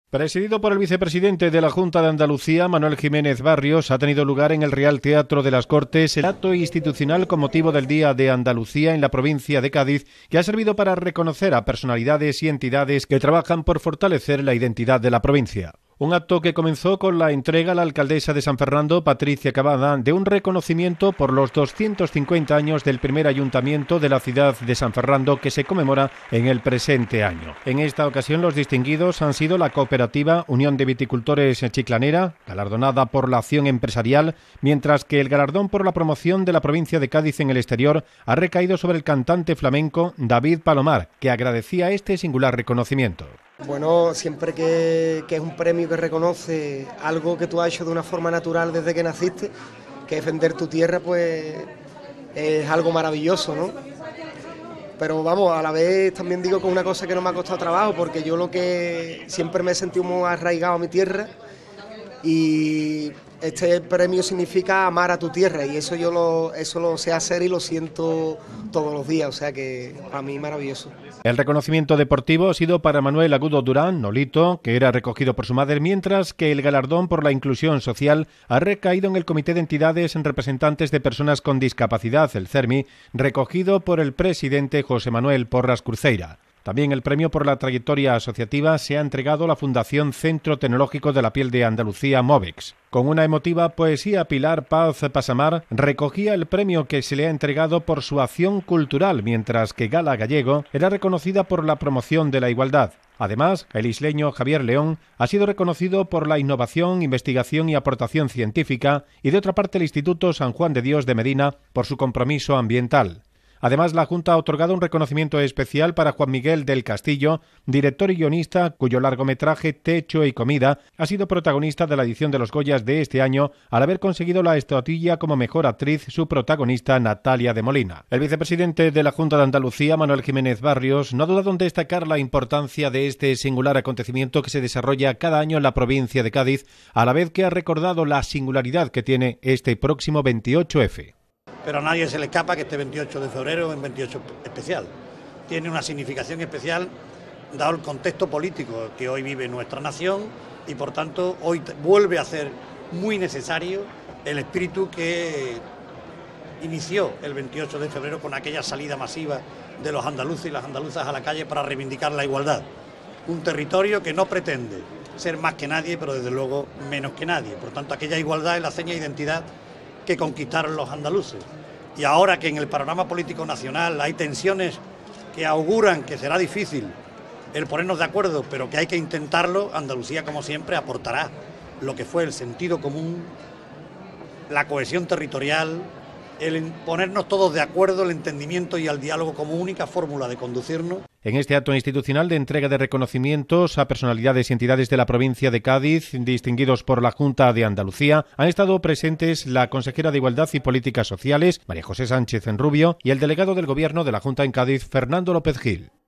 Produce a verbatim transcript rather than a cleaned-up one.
Presidido por el vicepresidente de la Junta de Andalucía, Manuel Jiménez Barrios, ha tenido lugar en el Real Teatro de las Cortes el acto institucional con motivo del Día de Andalucía en la provincia de Cádiz, que ha servido para reconocer a personalidades y entidades que trabajan por fortalecer la identidad de la provincia. Un acto que comenzó con la entrega a la alcaldesa de San Fernando, Patricia Cavada, de un reconocimiento por los doscientos cincuenta años del primer ayuntamiento de la ciudad de San Fernando que se conmemora en el presente año. En esta ocasión los distinguidos han sido la cooperativa Unión de Viticultores Chiclanera, galardonada por la acción empresarial, mientras que el galardón por la promoción de la provincia de Cádiz en el exterior ha recaído sobre el cantante flamenco David Palomar, que agradecía este singular reconocimiento. Bueno, siempre que, que es un premio que reconoce algo que tú has hecho de una forma natural desde que naciste, que defender tu tierra, pues es algo maravilloso, ¿no? Pero vamos, a la vez también digo que es una cosa que no me ha costado trabajo, porque yo lo que siempre me he sentido muy arraigado a mi tierra y este premio significa amar a tu tierra y eso yo lo, eso lo sé hacer y lo siento todos los días, o sea que para mí maravilloso. El reconocimiento deportivo ha sido para Manuel Agudo Durán, Nolito, que era recogido por su madre, mientras que el galardón por la inclusión social ha recaído en el Comité de Entidades en Representantes de Personas con Discapacidad, el CERMI, recogido por el presidente José Manuel Porras Cruceira. También el premio por la trayectoria asociativa se ha entregado a la Fundación Centro Tecnológico de la Piel de Andalucía, Movex. Con una emotiva poesía, Pilar Paz Pasamar recogía el premio que se le ha entregado por su acción cultural, mientras que Gala Gallego era reconocida por la promoción de la igualdad. Además, el isleño Javier León ha sido reconocido por la innovación, investigación y aportación científica, y de otra parte el Instituto San Juan de Dios de Medina por su compromiso ambiental. Además, la Junta ha otorgado un reconocimiento especial para Juan Miguel del Castillo, director y guionista cuyo largometraje Techo y Comida ha sido protagonista de la edición de los Goyas de este año, al haber conseguido la estatuilla como mejor actriz su protagonista Natalia de Molina. El vicepresidente de la Junta de Andalucía, Manuel Jiménez Barrios, no ha dudado en destacar la importancia de este singular acontecimiento que se desarrolla cada año en la provincia de Cádiz, a la vez que ha recordado la singularidad que tiene este próximo veintiocho efe. Pero a nadie se le escapa que este veintiocho de febrero es un veintiocho especial. Tiene una significación especial dado el contexto político que hoy vive nuestra nación y por tanto hoy vuelve a ser muy necesario el espíritu que inició el veintiocho de febrero con aquella salida masiva de los andaluces y las andaluzas a la calle para reivindicar la igualdad. Un territorio que no pretende ser más que nadie, pero desde luego menos que nadie. Por tanto, aquella igualdad es la seña de identidad que conquistaron los andaluces. Y ahora que en el panorama político nacional hay tensiones que auguran que será difícil el ponernos de acuerdo, pero que hay que intentarlo, Andalucía, como siempre, aportará lo que fue el sentido común, la cohesión territorial, el ponernos todos de acuerdo, el entendimiento y el diálogo como única fórmula de conducirnos. En este acto institucional de entrega de reconocimientos a personalidades y entidades de la provincia de Cádiz, distinguidos por la Junta de Andalucía, han estado presentes la consejera de Igualdad y Políticas Sociales, María José Sánchez Rubio, y el delegado del Gobierno de la Junta en Cádiz, Fernando López Gil.